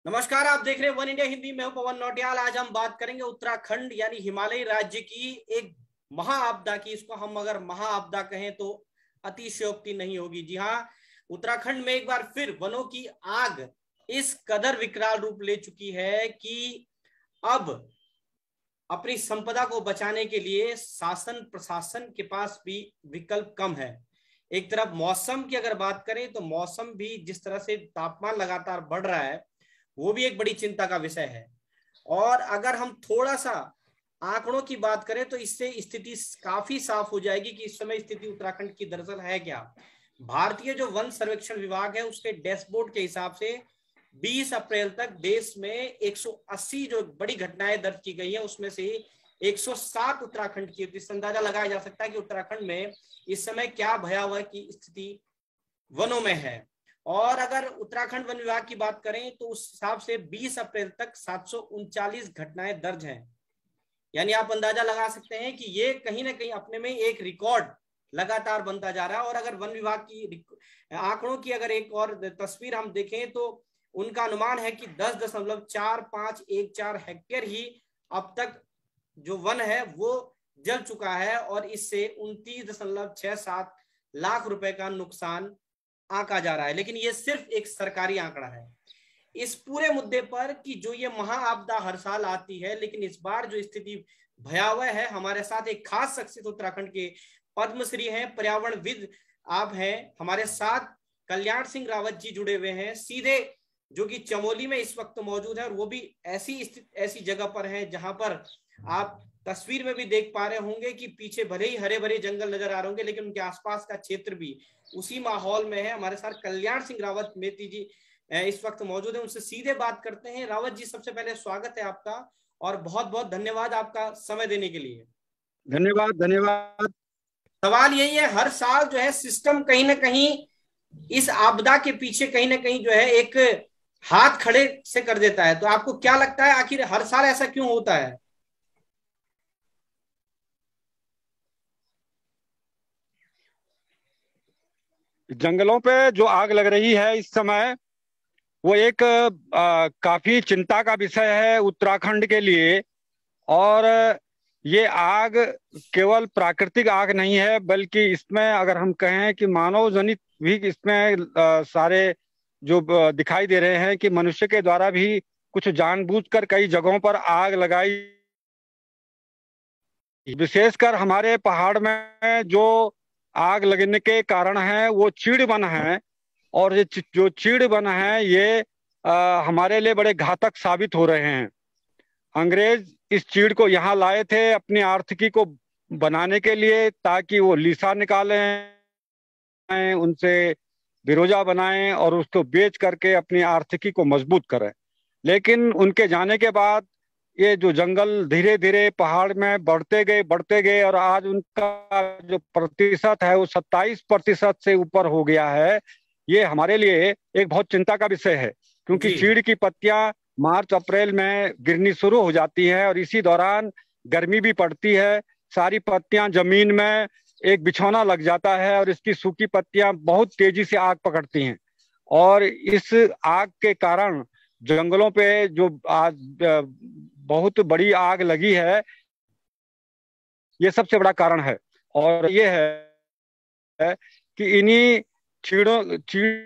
नमस्कार, आप देख रहे हैं वन इंडिया हिंदी। मैं हूं पवन नौटियाल। आज हम बात करेंगे उत्तराखंड यानी हिमालयी राज्य की एक महाआपदा की। इसको हम अगर महाआपदा कहें तो अतिशयोक्ति नहीं होगी। जी हाँ, उत्तराखंड में एक बार फिर वनों की आग इस कदर विकराल रूप ले चुकी है कि अब अपनी संपदा को बचाने के लिए शासन प्रशासन के पास भी विकल्प कम है। एक तरफ मौसम की अगर बात करें तो मौसम भी जिस तरह से तापमान लगातार बढ़ रहा है वो भी एक बड़ी चिंता का विषय है। और अगर हम थोड़ा सा आंकड़ों की बात करें तो इससे स्थिति काफी साफ हो जाएगी कि इस समय स्थिति उत्तराखंड की दरअसल है क्या। भारतीय जो वन सर्वेक्षण विभाग है उसके डैशबोर्ड के हिसाब से 20 अप्रैल तक देश में 180 जो बड़ी घटनाएं दर्ज की गई है उसमें से 107 उत्तराखंड की। इससे अंदाजा लगाया जा सकता है कि उत्तराखंड में इस समय क्या भयावह की स्थिति वनों में है। और अगर उत्तराखंड वन विभाग की बात करें तो उस हिसाब से 20 अप्रैल तक 739 घटनाएं दर्ज हैं। यानी आप अंदाजा लगा सकते हैं कि ये कहीं ना कहीं अपने में एक रिकॉर्ड लगातार बनता जा रहा है। और अगर वन विभाग की आंकड़ों की अगर एक और तस्वीर हम देखें तो उनका अनुमान है कि 10.4514 हेक्टेयर ही अब तक जो वन है वो जल चुका है और इससे 29.67 लाख रुपए का नुकसान आंका जा रहा है। लेकिन ये सिर्फ एक सरकारी आंकड़ा है इस पूरे मुद्दे पर कि जो ये महाआपदा हर साल आती है, लेकिन इस बार जो स्थिति भयावह है। हमारे साथ एक खास शख्सियत उत्तराखंड के पद्मश्री हैं, पर्यावरणविद आप हैं हमारे साथ। कल्याण सिंह रावत जी जुड़े हुए हैं सीधे, जो कि चमोली में इस वक्त मौजूद है और वो भी ऐसी जगह पर है जहां पर आप तस्वीर में भी देख पा रहे होंगे कि पीछे भले ही हरे भरे जंगल नजर आ रहे होंगे लेकिन उनके आसपास का क्षेत्र भी उसी माहौल में है। हमारे साथ कल्याण सिंह रावत मेती जी इस वक्त मौजूद है, उनसे सीधे बात करते हैं। रावत जी, सबसे पहले स्वागत है आपका और बहुत बहुत धन्यवाद आपका समय देने के लिए। धन्यवाद धन्यवाद। सवाल यही है, हर साल जो है सिस्टम कहीं ना कहीं इस आपदा के पीछे कहीं ना कहीं जो है एक हाथ खड़े से कर देता है। तो आपको क्या लगता है आखिर हर साल ऐसा क्यों होता है? जंगलों पे जो आग लग रही है इस समय वो एक काफी चिंता का विषय है उत्तराखंड के लिए। और ये आग केवल प्राकृतिक आग नहीं है, बल्कि इसमें अगर हम कहें कि मानव जनित भी इसमें सारे जो दिखाई दे रहे हैं कि मनुष्य के द्वारा भी कुछ जानबूझकर कई जगहों पर आग लगाई। विशेषकर हमारे पहाड़ में जो आग लगने के कारण है वो चीड़ वन है। और ये जो चीड़ वन है ये हमारे लिए बड़े घातक साबित हो रहे हैं। अंग्रेज इस चीड़ को यहाँ लाए थे अपनी आर्थिकी को बनाने के लिए, ताकि वो लीसा निकालें, उनसे बिरोजा बनाएं और उसको बेच करके अपनी आर्थिकी को मजबूत करें। लेकिन उनके जाने के बाद ये जो जंगल धीरे धीरे पहाड़ में बढ़ते गए और आज उनका जो प्रतिशत है वो 27% से ऊपर हो गया है। ये हमारे लिए एक बहुत चिंता का विषय है, क्योंकि जी चीड़ की पत्तियां मार्च अप्रैल में गिरनी शुरू हो जाती है और इसी दौरान गर्मी भी पड़ती है। सारी पत्तियां जमीन में एक बिछौना लग जाता है और इसकी सूखी पत्तियां बहुत तेजी से आग पकड़ती हैं। और इस आग के कारण जंगलों पे जो आज बहुत बड़ी आग लगी है, ये सबसे बड़ा कारण है। और ये है कि इन्हीं चीड़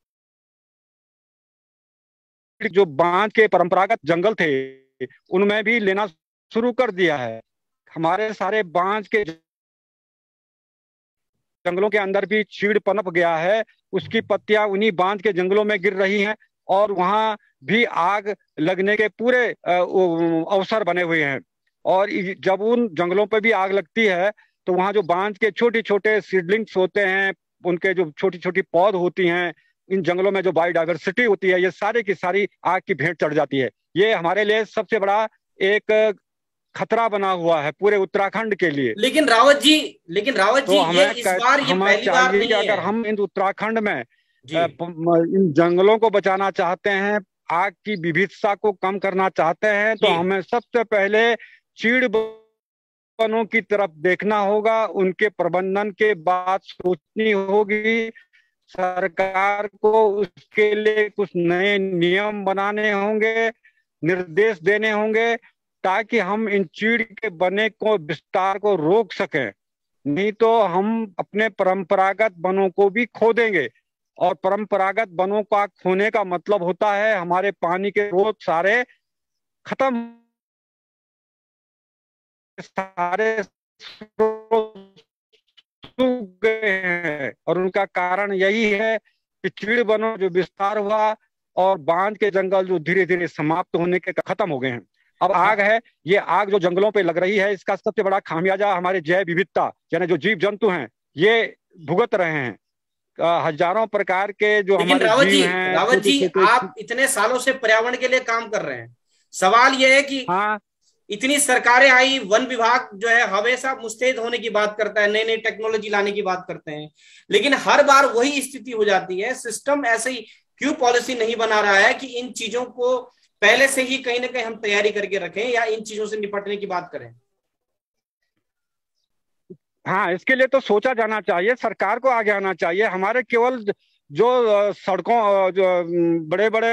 जो बांझ के परंपरागत जंगल थे उनमें भी लेना शुरू कर दिया है। हमारे सारे बांझ के जंगलों के अंदर भी चीड़ पनप गया है, उसकी पत्तियां उन्हीं बांझ के जंगलों में गिर रही हैं और वहां भी आग लगने के पूरे अवसर बने हुए हैं। और जब उन जंगलों पर भी आग लगती है तो वहां जो बांझ के छोटे छोटे सीडलिंग्स होते हैं, उनके जो छोटी छोटी पौध होती हैं, इन जंगलों में जो बायोडाइवर्सिटी होती है, ये सारी की सारी आग की भेंट चढ़ जाती है। ये हमारे लिए सबसे बड़ा एक खतरा बना हुआ है पूरे उत्तराखंड के लिए। लेकिन रावत जी तो ये इस बार ये हमें पहली बार चाहिए कि नहीं अगर है। हम इन उत्तराखंड में जी इन जंगलों को बचाना चाहते हैं, आग की विविधता को कम करना चाहते हैं, तो जी हमें सबसे पहले चीड़ वनों की तरफ देखना होगा, उनके प्रबंधन के बाद सोचनी होगी। सरकार को उसके लिए कुछ नए नियम बनाने होंगे, निर्देश देने होंगे, ताकि हम इन चीड़ के बने को विस्तार को रोक सकें। नहीं तो हम अपने परंपरागत वनों को भी खो देंगे, और परंपरागत वनों का खोने का मतलब होता है हमारे पानी के स्रोत सारे खत्म, सारे स्रोत सूख गए हैं। और उनका कारण यही है कि चीड़ वनों जो विस्तार हुआ और बांध के जंगल जो धीरे धीरे समाप्त होने के खत्म हो गए हैं। अब आग है, ये आग जो जंगलों पे लग रही है, इसका सबसे बड़ा खामियाजा हमारे जैव विविधता यानी जो जीव जंतु हैं ये भुगत रहे हैं। हजारों प्रकार के जो लेकिन हमारे जीव हैं, रावत छोटे जी छोटे। आप इतने सालों से पर्यावरण के लिए काम कर रहे हैं, सवाल यह है कि हाँ, इतनी सरकारें आई, वन विभाग जो है हमेशा मुस्तैद होने की बात करता है, नई नई टेक्नोलॉजी लाने की बात करते हैं, लेकिन हर बार वही स्थिति हो जाती है। सिस्टम ऐसे ही क्यों पॉलिसी नहीं बना रहा है कि इन चीजों को पहले से ही कहीं ना कहीं हम तैयारी करके रखें या इन चीजों से निपटने की बात करें? हाँ, इसके लिए तो सोचा जाना चाहिए, सरकार को आगे आना चाहिए। हमारे केवल जो सड़कों जो बड़े बड़े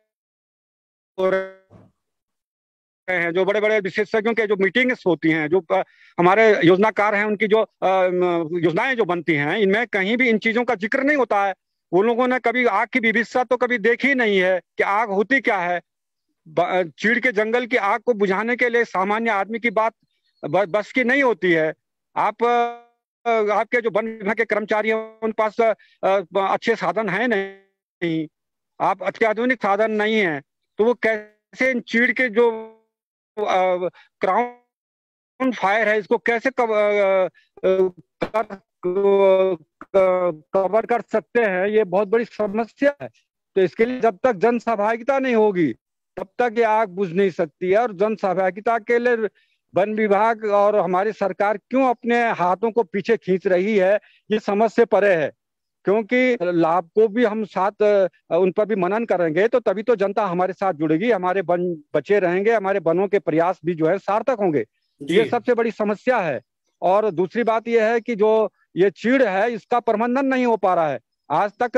हैं, जो बड़े बड़े विशेषज्ञों के जो मीटिंग्स होती हैं, जो हमारे योजनाकार हैं, उनकी जो योजनाएं जो बनती हैं, इनमें कहीं भी इन चीजों का जिक्र नहीं होता है। वो लोगों ने कभी आग की विविधता तो कभी देखी नहीं है कि आग होती क्या है। चीड़ के जंगल की आग को बुझाने के लिए सामान्य आदमी की बात बस की नहीं होती है। आप आपके जो वन विभाग के कर्मचारी हैं उन पास अच्छे साधन है नहीं, आप अत्याधुनिक साधन नहीं है, तो वो कैसे इन चीड़ के जो क्राउन फायर है इसको कैसे कवर कर सकते हैं, ये बहुत बड़ी समस्या है। तो इसके लिए जब तक जन सहभागिता नहीं होगी तब तक ये आग बुझ नहीं सकती है। और जन सहभागिता के लिए वन विभाग और हमारी सरकार क्यों अपने हाथों को पीछे खींच रही है, ये समझ से परे है। क्योंकि लाभ को भी हम साथ उन पर भी मनन करेंगे तो तभी तो जनता हमारे साथ जुड़ेगी, हमारे वन बचे रहेंगे, हमारे वनों के प्रयास भी जो है सार्थक होंगे। ये सबसे बड़ी समस्या है। और दूसरी बात यह है कि जो ये चीड़ है इसका प्रबंधन नहीं हो पा रहा है। आज तक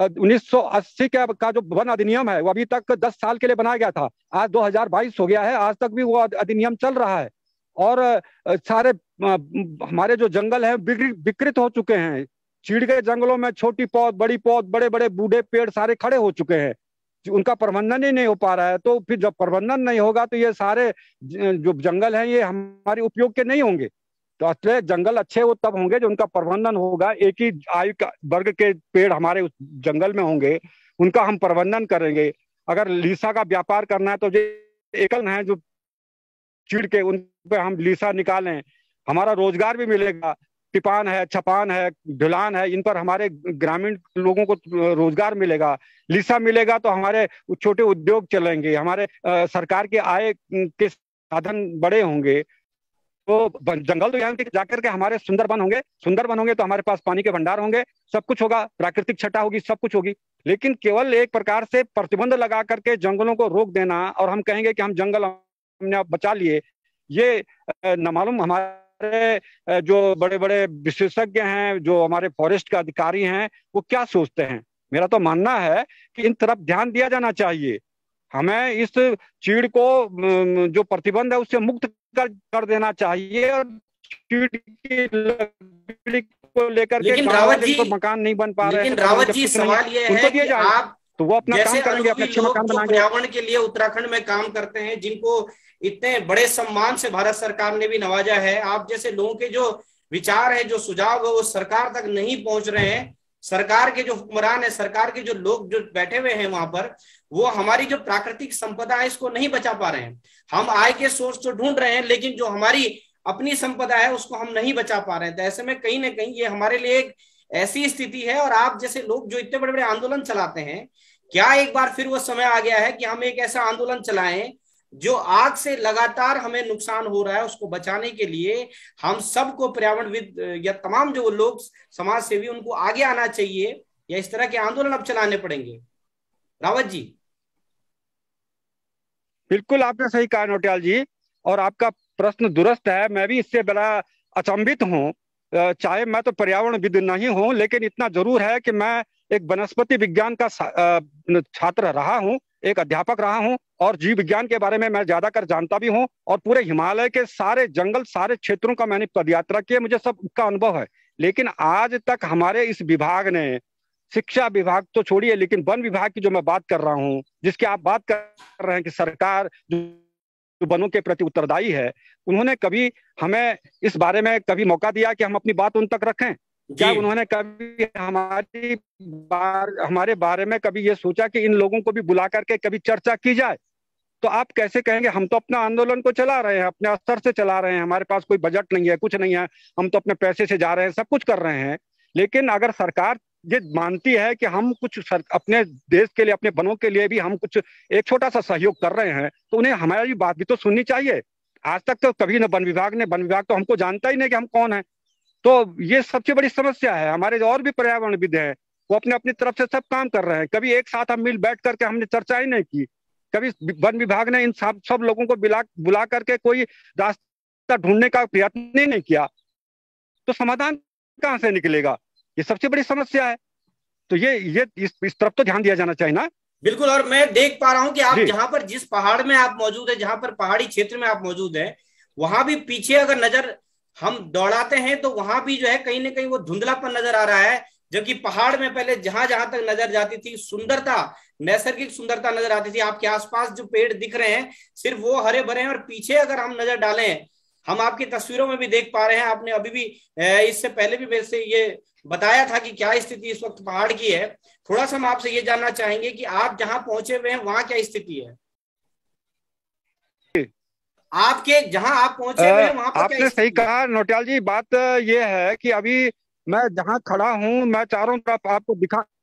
1980 का जो वन अधिनियम है वो अभी तक 10 साल के लिए बनाया गया था, आज 2022 हो गया है, आज तक भी वो अधिनियम चल रहा है। और सारे हमारे जो जंगल हैं विकृत हो चुके हैं। चीड़ के जंगलों में छोटी पौध, बड़ी पौध, बड़े बड़े बूढ़े पेड़ सारे खड़े हो चुके हैं, उनका प्रबंधन ही नहीं हो पा रहा है। तो फिर जब प्रबंधन नहीं होगा तो ये सारे जो जंगल हैं ये हमारे उपयोग के नहीं होंगे। तो असली जंगल अच्छे वो तब होंगे जो उनका प्रबंधन होगा। एक ही आयु का वर्ग के पेड़ हमारे उस जंगल में होंगे, उनका हम प्रबंधन करेंगे। अगर लीसा का व्यापार करना है तो जो एकल है जो चीड़ के, उन पे हम लीसा निकालें, हमारा रोजगार भी मिलेगा। टिपान है, छपान है, ढुलान है, इन पर हमारे ग्रामीण लोगों को रोजगार मिलेगा। लीसा मिलेगा तो हमारे छोटे उद्योग चलेंगे, हमारे सरकार के आय के साधन बड़े होंगे। तो जंगल तो यहाँ जाकर के हमारे सुंदर वन होंगे, सुंदर वन होंगे तो हमारे पास पानी के भंडार होंगे, सब कुछ होगा, प्राकृतिक छटा होगी, सब कुछ होगी। लेकिन केवल एक प्रकार से प्रतिबंध लगा करके जंगलों को रोक देना और हम कहेंगे कि हम जंगल हमने आप बचा लिए, ये न मालूम हमारे जो बड़े बड़े विशेषज्ञ हैं, जो हमारे फॉरेस्ट के अधिकारी हैं, वो क्या सोचते हैं। मेरा तो मानना है कि इन तरफ ध्यान दिया जाना चाहिए। हमें इस चीड़ को जो प्रतिबंध है उससे मुक्त कर देना चाहिए। और चीड़ की लकड़ी को लेकर के गाँव वाले तो मकान नहीं बन पा रहे हैं, लेकिन रावत जी सवाल ये है कि आप तो वो अपना काम करेंगे, अपने अच्छे मकान बनाएंगे। पर्यावरण के लिए उत्तराखंड में काम करते हैं, जिनको इतने बड़े सम्मान से भारत सरकार ने भी नवाजा है, आप जैसे लोगों के जो विचार है, जो सुझाव है, वो सरकार तक नहीं पहुंच रहे हैं। सरकार के जो हुक्मरान है, सरकार के जो लोग जो बैठे हुए हैं वहां पर, वो हमारी जो प्राकृतिक संपदा है इसको नहीं बचा पा रहे हैं। हम आय के सोर्स तो ढूंढ रहे हैं, लेकिन जो हमारी अपनी संपदा है उसको हम नहीं बचा पा रहे हैं। तो ऐसे में कहीं ना कहीं ये हमारे लिए एक ऐसी स्थिति है। और आप जैसे लोग जो इतने बड़े बड़े आंदोलन चलाते हैं, क्या एक बार फिर वो समय आ गया है कि हम एक ऐसा आंदोलन चलाएं जो आग से लगातार हमें नुकसान हो रहा है उसको बचाने के लिए हम सबको, पर्यावरणविद या तमाम जो लोग समाज सेवी, उनको आगे आना चाहिए, या इस तरह के आंदोलन अब चलाने पड़ेंगे? रावत जी। बिल्कुल आपने सही कहा नौटियाल जी, और आपका प्रश्न दुरुस्त है। मैं भी इससे बड़ा अचंभित हूँ। चाहे मैं तो पर्यावरणविद नहीं हूँ, लेकिन इतना जरूर है कि मैं एक वनस्पति विज्ञान का छात्र रहा हूँ, एक अध्यापक रहा हूँ, और जीव विज्ञान के बारे में मैं ज्यादातर जानता भी हूँ, और पूरे हिमालय के सारे जंगल, सारे क्षेत्रों का मैंने पदयात्रा की है, मुझे सब का अनुभव है। लेकिन आज तक हमारे इस विभाग ने, शिक्षा विभाग तो छोड़िए, लेकिन वन विभाग की जो मैं बात कर रहा हूँ, जिसकी आप बात कर रहे हैं कि सरकार जो वनों के प्रति उत्तरदायी है, उन्होंने कभी हमें इस बारे में कभी मौका दिया कि हम अपनी बात उन तक रखें? क्या उन्होंने कभी हमारे बारे में कभी ये सोचा कि इन लोगों को भी बुला करके कभी चर्चा की जाए? तो आप कैसे कहेंगे? हम तो अपना आंदोलन को चला रहे हैं, अपने स्तर से चला रहे हैं, हमारे पास कोई बजट नहीं है, कुछ नहीं है, हम तो अपने पैसे से जा रहे हैं, सब कुछ कर रहे हैं। लेकिन अगर सरकार ये मानती है कि हम कुछ अपने देश के लिए, अपने वनों के लिए भी हम कुछ एक छोटा सा सहयोग कर रहे हैं, तो उन्हें हमारी बात भी तो सुननी चाहिए। आज तक तो कभी न वन विभाग तो हमको जानता ही नहीं कि हम कौन है। तो ये सबसे बड़ी समस्या है। हमारे जो और भी पर्यावरणविद हैं, वो अपने अपनी तरफ से सब काम कर रहे हैं। कभी एक साथ हम मिल बैठ करके हमने चर्चा ही नहीं की। कभी वन विभाग ने इन सब लोगों को बुला करके कोई रास्ता ढूंढने का प्रयत्न नहीं किया, तो समाधान कहां से निकलेगा? ये सबसे बड़ी समस्या है। तो ये इस तरफ तो ध्यान दिया जाना चाहिए ना। बिल्कुल। और मैं देख पा रहा हूं कि आप जहां पर, जिस पहाड़ में आप मौजूद है, जहां पर पहाड़ी क्षेत्र में आप मौजूद है, वहां भी पीछे अगर नजर हम दौड़ाते हैं तो वहां भी जो है कहीं ना कहीं वो धुंधलापन नजर आ रहा है। जबकि पहाड़ में पहले जहां जहां तक नजर जाती थी सुंदरता, नैसर्गिक सुंदरता नजर आती थी। आपके आसपास जो पेड़ दिख रहे हैं सिर्फ वो हरे भरे हैं, और पीछे अगर हम नजर डालें, हम आपकी तस्वीरों में भी देख पा रहे हैं, आपने अभी भी इससे पहले भी मेरे से ये बताया था कि क्या स्थिति इस वक्त पहाड़ की है। थोड़ा सा हम आपसे ये जानना चाहेंगे कि आप जहां पहुंचे हुए हैं वहां क्या स्थिति है? आपके जहां आप पहुंचे हुए हैं वहां पर आपने सही कहा नौटियाल जी। बात ये है कि अभी मैं जहां खड़ा हूं, मैं चारों तरफ आपको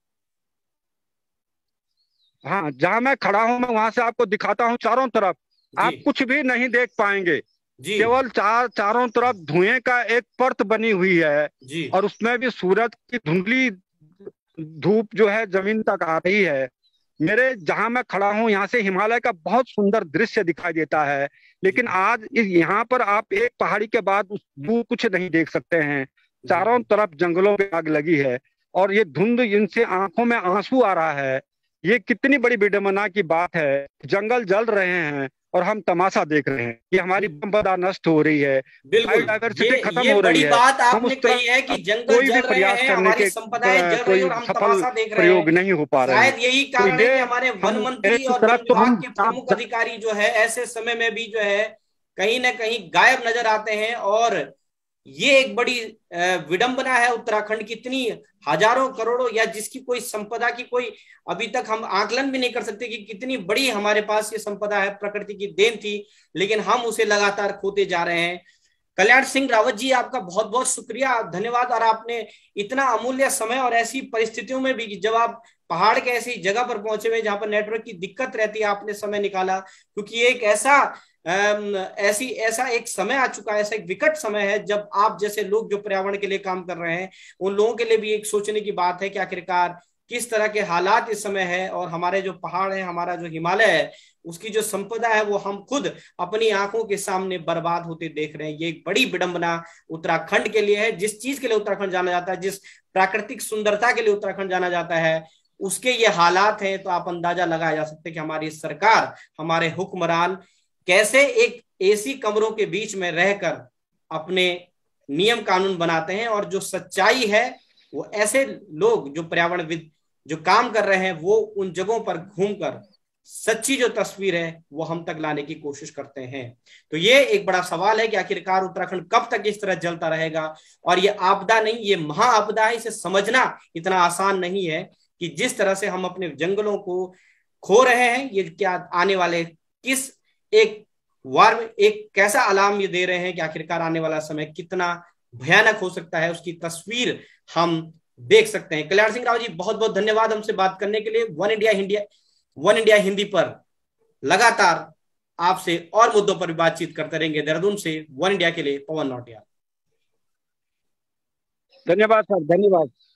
हाँ, जहां मैं खड़ा हूं मैं वहां से आपको दिखाता हूं चारों तरफ। आप कुछ भी नहीं देख पाएंगे, केवल चारों तरफ धुएं का एक परत बनी हुई है, और उसमें भी सूरज की धुंधली धूप जो है जमीन तक आ रही है। मेरे जहां मैं खड़ा हूं यहाँ से हिमालय का बहुत सुंदर दृश्य दिखाई देता है। लेकिन आज यहाँ पर आप एक पहाड़ी के बाद वो कुछ नहीं देख सकते हैं। चारों तरफ जंगलों में आग लगी है, और ये धुंध, इनसे आंखों में आंसू आ रहा है। ये कितनी बड़ी विडंबना की बात है। जंगल जल रहे हैं और हम तमाशा देख रहे हैं कि हमारी संपदा नष्ट हो रही है, बायोडायवर्सिटी खत्म हो रही है। बात हम उस कही है कि जंगल कोई भी प्रयास करने के कोई सफल प्रयोग नहीं हो पा रहे हैं। शायद यही कारण है कि हमारे वन मंत्री और वन विभाग के प्रमुख अधिकारी जो है ऐसे समय में भी जो है कहीं ना कहीं गायब नजर आते हैं। और ये एक बड़ी विडंबना है उत्तराखंड की। इतनी हजारों करोड़ों, या जिसकी कोई संपदा की कोई अभी तक हम आकलन भी नहीं कर सकते कि कितनी बड़ी हमारे पास ये संपदा है, प्रकृति की देन थी, लेकिन हम उसे लगातार खोते जा रहे हैं। कल्याण सिंह रावत जी, आपका बहुत बहुत शुक्रिया, धन्यवाद। और आपने इतना अमूल्य समय और ऐसी परिस्थितियों में भी, जब आप पहाड़ के ऐसी जगह पर पहुंचे हुए जहां पर नेटवर्क की दिक्कत रहती है, आपने समय निकाला। क्योंकि एक ऐसा एक समय आ चुका है, ऐसा एक विकट समय है जब आप जैसे लोग जो पर्यावरण के लिए काम कर रहे हैं, उन लोगों के लिए भी एक सोचने की बात है कि आखिरकार किस तरह के हालात इस समय है। और हमारे जो पहाड़ है, हमारा जो हिमालय है, उसकी जो संपदा है वो हम खुद अपनी आंखों के सामने बर्बाद होते देख रहे हैं। ये एक बड़ी विडंबना उत्तराखंड के लिए है। जिस चीज के लिए उत्तराखंड जाना जाता है, जिस प्राकृतिक सुंदरता के लिए उत्तराखंड जाना जाता है, उसके ये हालात हैं। तो आप अंदाजा लगाया जा सकते हैं कि हमारी सरकार, हमारे हुक्मरान कैसे एक एसी कमरों के बीच में रहकर अपने नियम कानून बनाते हैं। और जो सच्चाई है, वो ऐसे लोग जो पर्यावरणविद जो काम कर रहे हैं, वो उन जगहों पर घूमकर सच्ची जो तस्वीर है वो हम तक लाने की कोशिश करते हैं। तो ये एक बड़ा सवाल है कि आखिरकार उत्तराखंड कब तक इस तरह जलता रहेगा। और ये आपदा नहीं, ये महाआपदा है। इसे समझना इतना आसान नहीं है कि जिस तरह से हम अपने जंगलों को खो रहे हैं, ये क्या आने वाले किस एक कैसा अलार्म ये दे रहे हैं कि आखिरकार आने वाला समय कितना भयानक हो सकता है, उसकी तस्वीर हम देख सकते हैं। कल्याण सिंह राव जी, बहुत बहुत धन्यवाद हमसे बात करने के लिए। वन इंडिया हिंदी पर लगातार आपसे और मुद्दों पर भी बातचीत करते रहेंगे। देहरादून से वन इंडिया के लिए पवन नौटियाल। धन्यवाद सर, धन्यवाद।